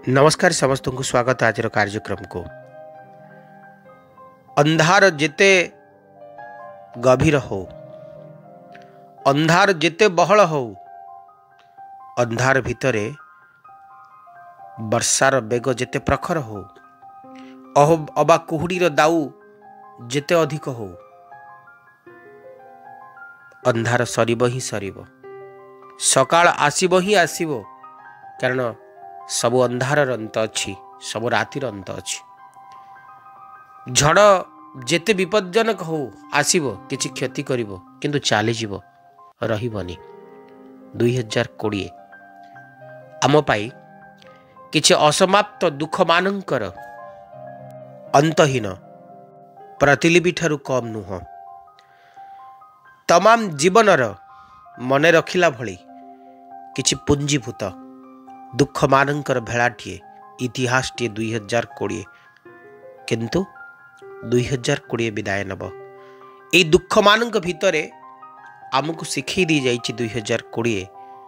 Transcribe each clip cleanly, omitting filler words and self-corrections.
नमस्कार समस्त को स्वागत आज कार्यक्रम को। अंधार जेते गभीर हो, अंधार जेते बहल हो, अंधार भितरे वर्षार बेग जेते प्रखर हो, अबा कुहुडीर दाऊ जेते अधिक हो, अंधार सरीब ही सरीब, सकाळ आसीब ही आसीब, कारण सबु अंधार अंत अच्छी, सबु रातिर अंत अच्छी। झड़ जेते विपज्जनक हो आसीब, किछि क्षति करिवो किंतु चली जीवो, रहिबनी। 2020 आम पाई किछि असमाप्त दुख मानंकर अंतहीन प्रतिलिपि ठारु कम नुह। तमाम जीवनर मने रखिला भली किछि पुंजीभूत दुख मानंकर भेड़ाटीए इतिहास टी 2020 किंतु 2020 विदाय नब। ए दुख मानंक भितरे आमको शिखई दी जाइछि 2020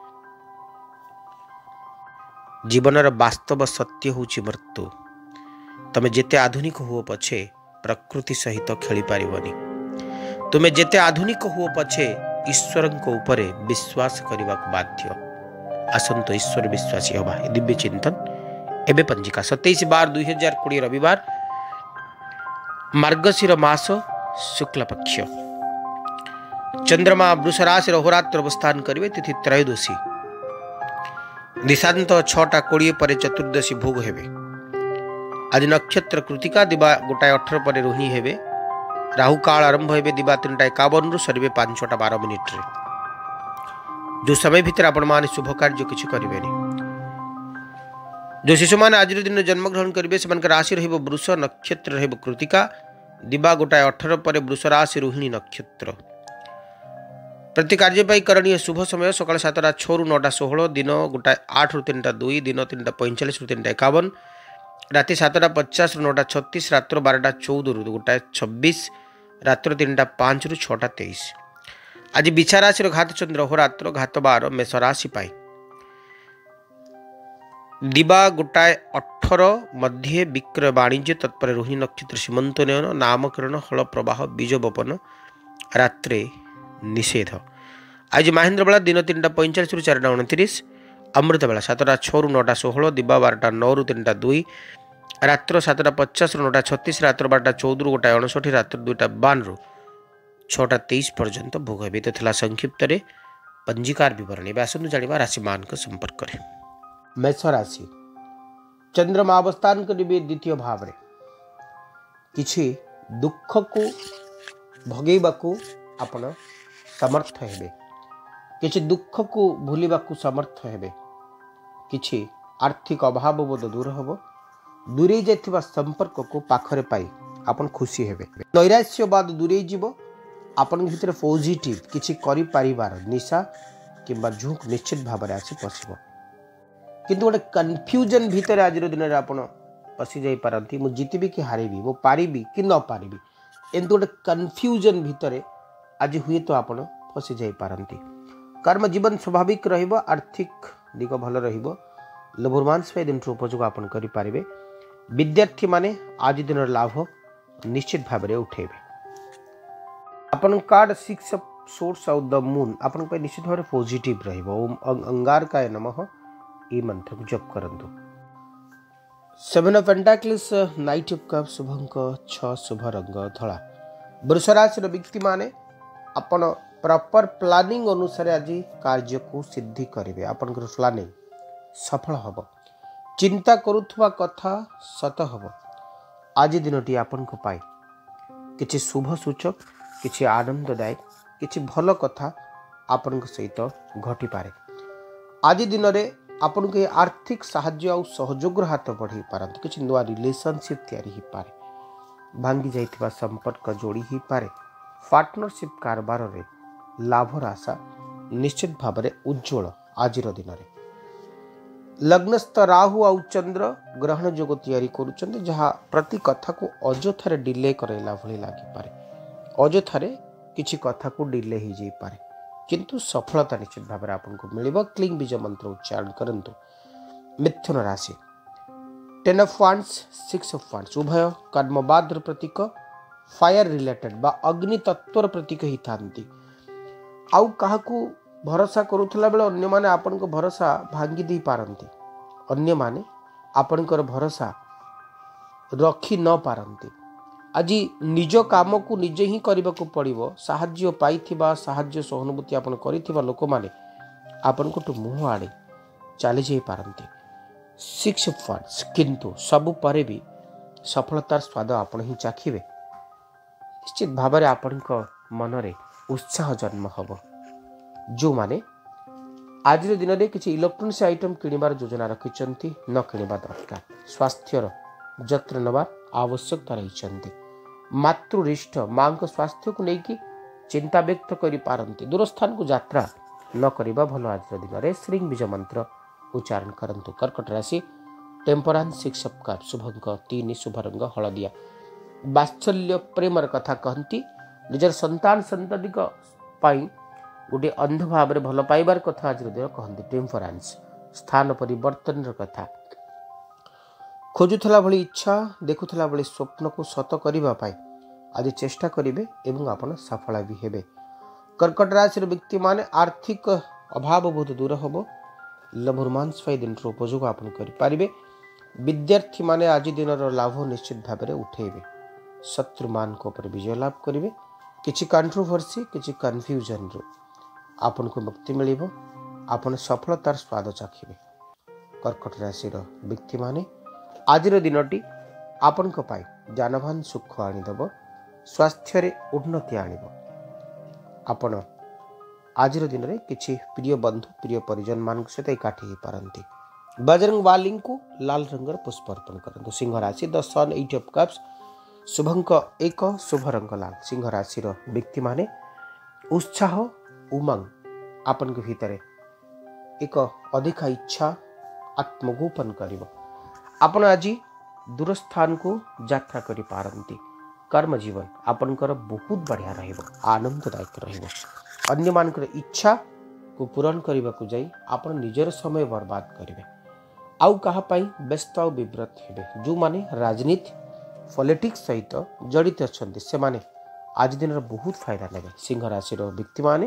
जीवनर वास्तव सत्य होछि मृत्यु। तमे जेते आधुनिक हो पछे प्रकृति सहित खेली पारिबनी, तुमे जेते आधुनिक हो पछे ईश्वरंक उपरे विश्वास करने बाध्य। आसंत ईश्वर विश्वासी हवा दिव्य चिंतन एबे पंजिका 27/12/2020 रविवार मार्गशीर मास शुक्ल पक्ष चंद्रमा वृष राशि होरात्र अवस्थान करिवे। तिथि त्रयोदशी दिशांत 6:20 पर चतुर्दशी भोग हेबे। आज नक्षत्र कृतिका दिबा 1:18 पर रोहिणी हेबे। राहु काल आरंभ हेबे दिबा 3:51 सरिबे 5:12 जो समय भीतर आपण माने शुभ कार्य किछि करिवेनी। जो शिशु माने आज दिन जन्म ग्रहण करिवे सेमान राशि रहिबो वृष, नक्षत्र रहिबो कृतिका, दिबा 1:18 पर वृष राशि रोहिणी नक्षत्र। प्रति कार्य पाई करणीय शुभ समय सकाळ 7:06 रु 9:16, दिन 1:08 रु 3:02, दिन 3:45 रु 3:51, राति 7:50 रु 9:36, रात्र 12:14 रु 1:26, रात्र 3:05 रु 6:23। आज बिछा राशि घात चंद्र होरात्र घात 12 मेष राशि पाई दिबा 1:18 मध्य विक्रय वाणिज्य तत्पर रोहिणी नक्षत्र सीमंत नयन नामकरण हल प्रवाह बीज बपन रात्रे निषेध। आज महेंद्र बेला दिन 3:45 रु 4:29, अमृत बेला 7:06 रु 9:16, दिबा 12:09 रु 3:02, रात्र 7:50 रु 9:36, रात्र 12:14 रु 1:59, रात्र 2:52 रु 6:23 पर्यंत भोग हेबे। तो थला संक्षिप्त रे पंजीकार विवरणी। आसनु जानिबा राशि मान को संपर्क करे। मेष राशि चंद्रमा अवस्थान करिबे द्वितीय भाव रे। किछि दुख को भगेबा को आपण समर्थ हेबे, किछि दुख को भूलिबा को समर्थ हेबे, किछि आर्थिक अभाव बोध दूर हबो, दूरे जेथिबा संपर्क को पाखरे पाई आपण खुशी हेबे। नैराश्यवाद दूरे जीवो, आपन भितर पॉजिटिव किछि करि परिवार निशा किंबा झुक निश्चित भाव में आसी पसिबो। किंतु गोटे कन्फ्यूजन भितर आज दिन में आपन पसी जाई पारंती, मु जीतबी कि हारिबी, मु पारिबी कि न पारिबी, एंतु गोटे कन्फ्यूजन भितर आज हुए तो आपन फसी जाई पारंती। कर्म जीवन स्वाभाविक रहिबो, आर्थिक दिग भल रहिबो, लोभमांस दिन उपयोग आपन करि पारिबे। विद्यार्थी माने आज दिन लाभ निश्चित भाव में उठेबे। अपन card 6 of swords of the moon अपन पे निश्चित भाव पॉजिटिव रहिबो। ओम अंगारकाय नमः ई मंत्र को जप करंतु। 7 of pentacles knight of cup शुभ अंक 6, शुभ रंग धला। वृष राशि व्यक्ति माने अपन प्रॉपर प्लानिंग अनुसार आज कार्य को सिद्धि करिवे। अपन प्लानिंग सफल हबो। चिंता करुथुवा कथा सत हबो। आज दिनटी अपन को पाई किछि शुभ सूचक, किछि आनंददायक, किछि भल कथा आपन सहित घटी पारे। आज दिन में आपन के आर्थिक साहाय्य और सहयोग हाथ बढ़ी पारंती। किछि नुआ रिलेशनशिप तैयारी ही पारे। भांगी जाइथिबा संपर्क जोड़ी ही पारे। पार्टनरशिप कारबार रे लाभर आशा निश्चित भाव में उज्जवल। आज दिन में लग्नस्थ राहु और चंद्र ग्रहण जोग तैयारी करुचंते, जहाँ प्रति कथा को अजथारे डिले करैला भली लागि पारे। अजथारे किछि कथा को डिले ही जाई पारे, किंतु सफलता निश्चित भाव में आपको मिलिबो। क्लीं बीज मंत्र उच्चारण करंतु। मिथुन राशि ten of wands, six of wands उभय कर्मवाद प्रतीक, फायर रिलेटेड बा अग्नि तत्वर प्रतीक ही थांती। आउ काहाकू भरोसा करूथला बेले अन्य माने आपन को भरोसा भांगी दी पारंती, अन्य माने आपन को भरोसा रखी न पारंती। आज निज काम को निजे ही करने को पड़ो। साहाय्य पाइथिबा साहाय्य सहानुभूति आपन करिथिबा लोक माने आपन को मुह आड़े चली जाई पारंती। सिक्स ऑफ वांड्स किंतु सबु परे भी सफलतार स्वाद आपन ही चाखिबे। निश्चित भाव में आपण मनरे उत्साह जन्म हम। जो माने आज दिन में किसी इलेक्ट्रोनिक्स आइटम किणवार योजना रखिंट न किणवा दरकार। स्वास्थ्यर जत्न नबार आवश्यकता रही। मातृरिष्ठ माँ स्वास्थ्य को लेकिन चिंता व्यक्त कर पारती। दूरस्थान को यात्रा न करवा भल। आज दिन में श्री बीज मंत्र उच्चारण करंतु। कर्कट राशि टेम्परांस, सिक्स ऑफ कप शुभ अंक 3, शुभ रंग हलदिया। वात्सल्य प्रेमर कथा कहती। निजर संतान संतति गोटे अंध भाव में भल पाइबार कथा आज दिन कहती। टेम्परांस स्थान परिवर्तन कथा। खोजुला भली इच्छा देखुला भली स्वप्न को सत करने आज चेष्टा करेंगे एवं आपण सफल भी हेबे। कर्कट राशि व्यक्ति माने आर्थिक अभाव बहुत दूर हम। लभ रोमांस दिन उपयोग आप करें। विद्यार्थी माने आज दिन लाभ निश्चित भाव में उठेबे। शत्रु मान को पर विजय लाभ करेंगे। किसी कंट्रोवर्सी किसी कन्फ्यूजन रू आपन को मुक्ति मिलिबो। आपन सफलतार स्वाद चाखिबे। कर्कट राशि व्यक्ति माने आज दिनटी आपण को पाई जानवान सुख आनीदेव। स्वास्थ्य रे उन्नति आनिबो। आपण आज दिन में किसी प्रिय बंधु प्रिय परिजन मान सहित एकाठी हो पारती। बजरंग वाली को लाल रंगर पुष्प अर्पण करंतु। सिंह राशि द सन, 8 ऑफ कप्स शुभ अंक 1, शुभ रंग लाल। सिंह राशि व्यक्ति माने उत्साह उमंग आपन के भीतर एक अधिक इच्छा आत्मगोपन करिवो। आपण आज दूरस्थान को यात्रा करि पारंती। कर्म जीवन आपनकर बहुत बढ़िया रहिबो, आनंददायक रहिबो। अन्य मानकर इच्छा को पूरण करने को जाई आपण निजर समय बर्बाद करेंगे। आउ कहा पाई व्यस्त और विव्रत हेबे। जो माने राजनीति पॉलिटिक्स सहित जड़ित अच्छा से माने आज दिन बहुत फायदा नेबे। सिंह राशि व्यक्ति माने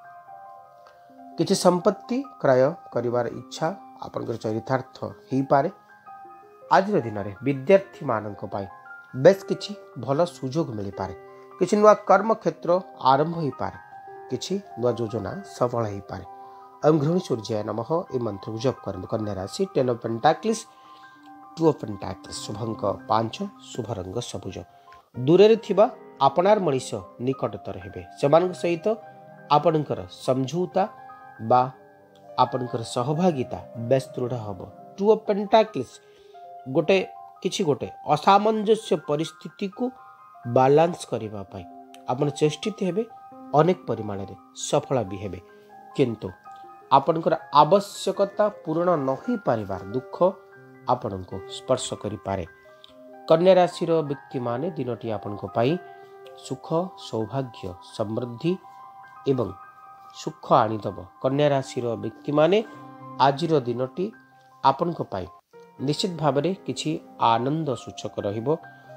किसी संपत्ति क्रय करिवार इच्छा आपनकर चरितार्थ हो पारे। आज दिन में विद्यार्थी मानक पाई बेस किछि भल सुजोग मिल पारे। किछि नुआ कर्म क्षेत्र आरंभ हो पारे। किछि नुआ योजना सफल हो पारे। ओम गृहिणी सूर्याय नमः ए मंत्र जप करम। कन्या राशि 10 ऑफ पेंटाक्लिस, 2 ऑफ पेंटाक्लिस शुभ अंक 5, शुभ रंग सबुज। दूरे थिबा आपनार मनीष निकटतर हेबे। सेमानक सहित आपनकर समझौता बा आपनकर सहभागिता बेस दृढ़ हबो। 2 ऑफ पेंटाक्लिस गोटे किछि गोटे असामंजस्य परिस्थिति को बैलेंस करबा पाई आपण चेष्टित हेबे। अनेक परिमाण रे सफल भी हेबे। किंतु आपनकर आवश्यकता पूर्ण न हो पारिबार दुख आपण को स्पर्श करि पारे। कन्या राशि व्यक्ति माने दिनटी आपण को पाई सुख सौभाग्य समृद्धि एवं सुख आनीदब। कन्या राशि व्यक्ति माने आज दिनटी आपण को पाई निश्चित भाव में किछि आनंद सूचक रहिबो,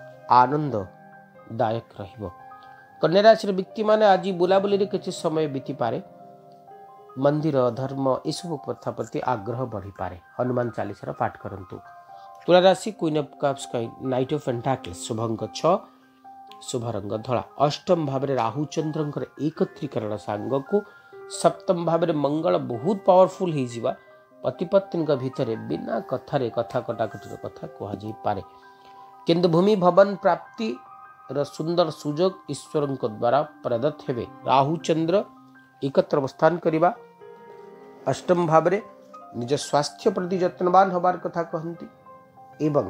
आनंददायक रहिबो। कन्या राशि व्यक्ति माने आज बुलाबुली किछि समय बीती पारे। मंदिर धर्म यू प्रथा प्रति आग्रह बढ़ी पारे। हनुमान चालीसा पाठ करंतु। तुला राशि queen of cups knight of pentacles शुभ अंक 6, शुभ रंग धला। अष्टम भाव में राहु चंद्रंकर एकत्रीकरण सांग को सप्तम भाव में मंगल बहुत पावरफुल हो जिवा। पति पत्नी भितर बिना कथारे कथा कटाकटर कथा कह पारे। किंतु भूमि भवन प्राप्ति सुंदर सुजोग ईश्वर द्वारा प्रदत्त हेबे। राहु चंद्र एकत्र अवस्थान करिबा। अष्टम भाव में निज स्वास्थ्य प्रति यत्नवान होबार कथा कहती एवं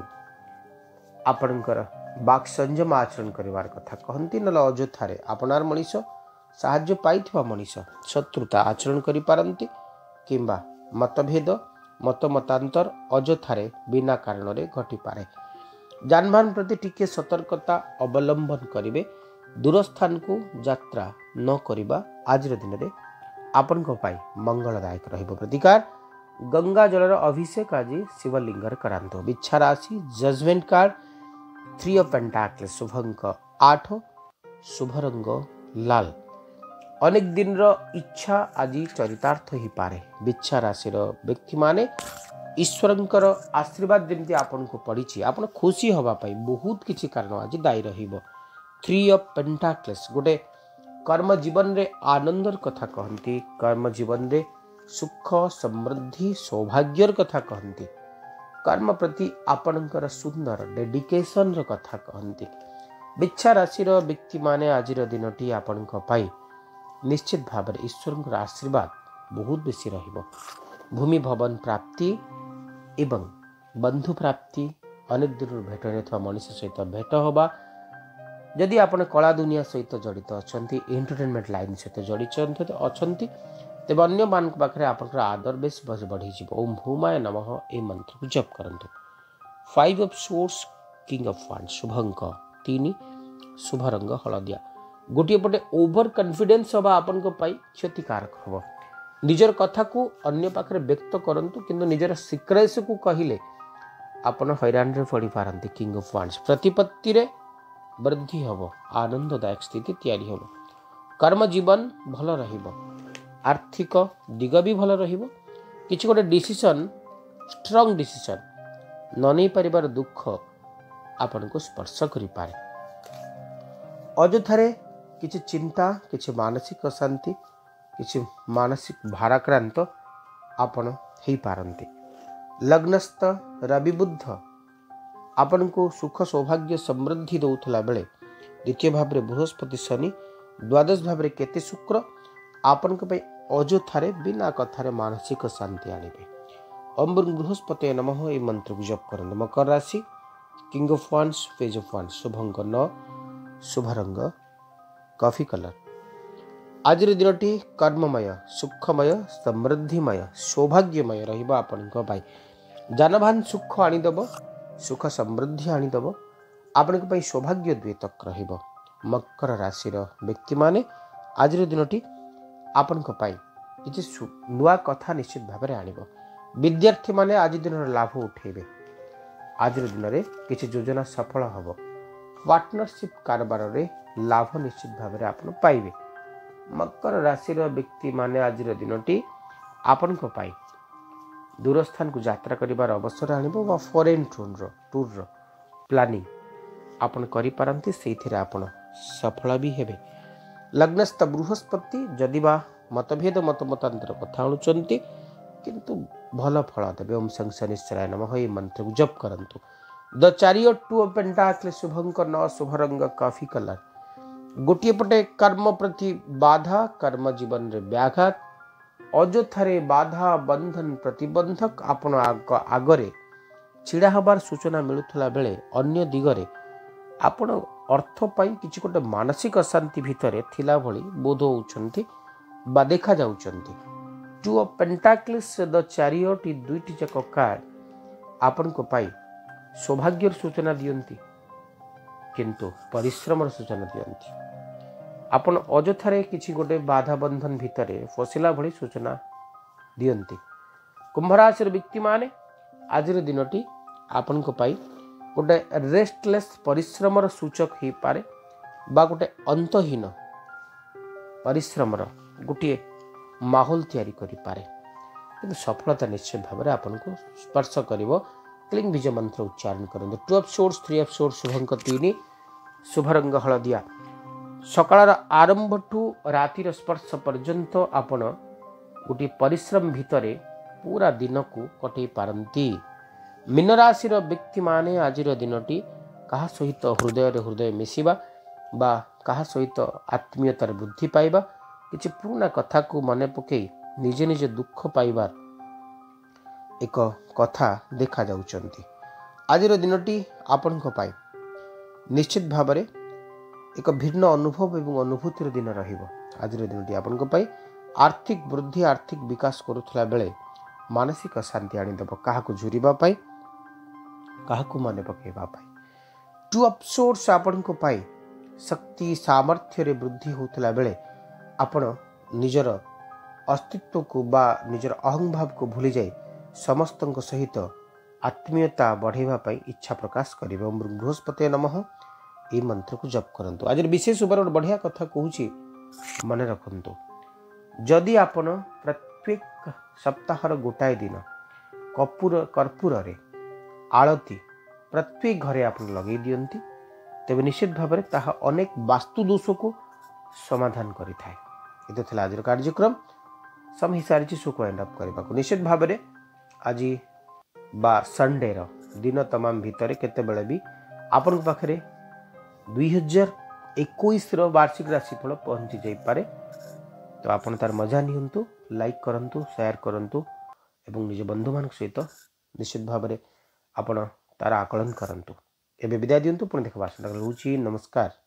आपणकर बाक संयम आचरण करिवार कथा कहती। नल अଯଥାରେ आपनार मनीष साहाय्य पाइथिबा मनीष शत्रुता आचरण करि पारंती किंबा मतभेद मत मतांतर अଯଥାରେ बिना कारण रे घटी पारे। जानवाहन प्रति टिके सतर्कता अवलंबन करिवे। दूरस्थान को यात्रा न करिबा आज दिन में आपण को पाई मंगलदायक रहिबो। प्रतिकार गंगा जलर अभिषेक आज शिवलिंगर करांतो। बिच्छा राशि जजमेंट कार्ड 3 ऑफ पेंटाकल्स शुभ अंक 8 शुभ रंग लाल। अनेक दिन इच्छा आज चरितार्थ हो पारे। बिच्छा राशि व्यक्ति माने ईश्वरंकर आशीर्वाद जमी आपन को पड़ी आप खुशी होगापाई बहुत किसी कारण आज दायी रहिबो। 3 ऑफ पेंटाकल्स गोटे कर्म जीवन रे आनंदर कथा कहती, कर्म जीवन रे सुख समृद्धि सौभाग्यर कथा कहती, कर्म प्रति आपणकर सुंदर डेडिकेशन र कथा कहती। बिच्छा राशि व्यक्ति माने आज दिनटी आपण निश्चित भाव में ईश्वर आशीर्वाद बहुत बेसी रहिबो। भूमि भवन प्राप्ति एवं बंधु प्राप्ति, अनेक दिन भेट नहीं मनीष सहित भेट होबा। जदि आपण कला दुनिया सहित जड़ित अच्छा, एंटरटेनमेंट लाइन सहित जड़ित अच्छा, तेज अन्य मान पाखे आपंकर आदर बेस बढ़ी। ओम भूमाय नमः ए मंत्र को जप करंतु। 5 of swords king of wand शुभ अंक 3 शुभ रंग हलदिया। गोटे पटे ओवर कॉन्फिडेंस हवा आपन को पाई क्षतिकारक हम। निजर कथा को अन्य पाखे व्यक्त करंतु, किंतु निजर सिक्रेस को कहिले आपन हैरान रे पड़ी पारंती। किंग ऑफ वांड्स प्रतिपत्ति रे वृद्धि हब, आनंददायक स्थिति तैयारी हब। कर्म जीवन भल रहिबो, आर्थिक दिग भी भल रहिबो। किछि गोटे डिसीजन स्ट्रांग डिसीजन न नहीं परिवार दुख आपन को स्पर्श करि पारे। अଯଥାରେ किछि चिंता, किछि मानसिक अशांति, किछि मानसिक भाराक्रांत आपण हेई पारंती। लग्नस्थ रवि बुध आपन को सुख सौभाग्य समृद्धि दौथला बेले द्वितीय भाव में बृहस्पति शनि, द्वादश भाव में केतु शुक्र आपन को अଯଥାରେ बिना कथार मानसिक शांति आनिबे। ओम बृहस्पति नमः ए मंत्र को जप करंतु। मकर राशि king of wands page of wands शुभ अंक 9 शुभ रंग कॉफी कलर। आज दिनटी कर्ममय सुखमय समृद्धिमय सौभाग्यमय रहिबा आपनक पाई। जानवाहन सुख आनीदेव, सुख समृद्धि आनीदेव, आपनक पाई सौभाग्य द्वेतक रहिबो। मकर राशि व्यक्ति माने आज दिनटी आपनक पाई किछि नुआ कथा निश्चित भाव में आनिबो। विद्यार्थी माने आज दिन लाभ उठेबे। आज दिन में किछि योजना सफल हबो। पार्टनरशिप कारोबार रे लाभ निश्चित भाव में आपन पाइबे। मकर राशि व्यक्ति माने आज दिनटी आपन को पाई दूर स्थान को यात्रा करिवार अवसर आनिबो वा फॉरेन टूर प्लानिंग आपन करि पारंती, सेथिरे आपन सफल भी हेबे। लग्नस्थ बृहस्पति जदिबा मतभेद मतमतांतर कथा आणुचंती, किंतु भल फल देवे। ओम शं शनिश्चराय नमः ए मंत्र को जप करंतु। द चैरियट 2 ऑफ पेंटाकल्स शुभ अंक 9 शुभ रंग कॉफी कलर। गोटे पटे कर्म प्रति बाधा, कर्म जीवन रे व्याघात, अଯଥାରେ बाधा बंधन प्रतिबंधक आपण आगरे छिड़ा हबार सूचना मिलुथला बेले अन्य दिगरे आपण अर्थ पाई किछि गोटे मानसिक अशांति भितरे थिला भली बोध होउछंती बा देखा जाउछंती। 2 ऑफ पेंटाकल्स द चैरियट ई दुईटी जाक कार्ड आपन को पाई सौभाग्यर सूचना दियंती, किंतु परिश्रम सूचना दियंती। आपण अଯଥାରେ किछि गोटे बाधा बंधन भितरे फसिला भली सूचना दियंती। कुंभ राशि व्यक्ति माने आज दिनटी आपन को पाई गोटे रेस्टलेस परिश्रमर सूचक हो पारे बा गोटे अंतहीन परिश्रमर गोटे माहौल तैयारी करि पारे, किंतु सफलता निश्चित भाव में आपन को स्पर्श करिवो। क्लिंग बीज मंत्र उच्चारण करंतु। 2 ऑफ सोर्स 3 ऑफ सोर्स शुभ अंक 3 शुभ रंग हलदिया। सकाळर आरंभ ठू रातिर स्पर्श पर्यंत आपण गोटे परिश्रम भितरे पूरा दिन को कटई पारंती। मीन राशि व्यक्ति माने आज दिनटी कहा सहित हृदय मिसिबा बा कहा सहित आत्मीयतार वृद्धि पाइबा, किछि पुराना कथा को मने पकई निजे निजे दुख पाइबार एक कथा देखा जाउचंती। आज दिनटी आपण को पाई निश्चित भाव में एक भिन्न अनुभव एवं अनुभूतिर दिन रहिबो। आज दिनटी आपण को पाई आर्थिक वृद्धि आर्थिक विकास करुथला बेले मानसिक शांति आनीदेव। कहा को झुरिबा पाई, कहा को मने पकेबा पाई। 2 ऑफ सोर्स आपण को पाई शक्ति सामर्थ्य रे वृद्धि होतला बेले आपण निजर अस्तित्व को बा निजर अहंभाव को भूली जाए समस्त सहित आत्मीयता बढ़ावा इच्छा प्रकाश करेंगे। ओम बृहस्पति नमः ये मंत्र को जप करंतु। आज विशेष उपर बढ़िया कथा कहूँ मन रखु। जदि आपण प्रत्येक सप्ताहर गोटाए दिन कर्पूर आलती प्रत्येक घरे आप लगे दियंती तेबे निश्चित भाव में ताहा अनेक वास्तु दोष को समाधान करिथाए। ये तो आज कार्यक्रम समय सारी सो को एंड अप करने को निश्चित भाव में आज बा संडे दिन तमाम भितर केते बेले भी आपण पाखरे 2021 वार्षिक राशिफल पहुंची जाई पारे। तो आपण तार मजा नियंतु, लाइक करंतु, शेयर करंतु एवं निज बंधु मान सहित निश्चित भाव में आपण तार आकलन करंतु। एबे विदाय दियंतु, पुणी देखबा। नमस्कार।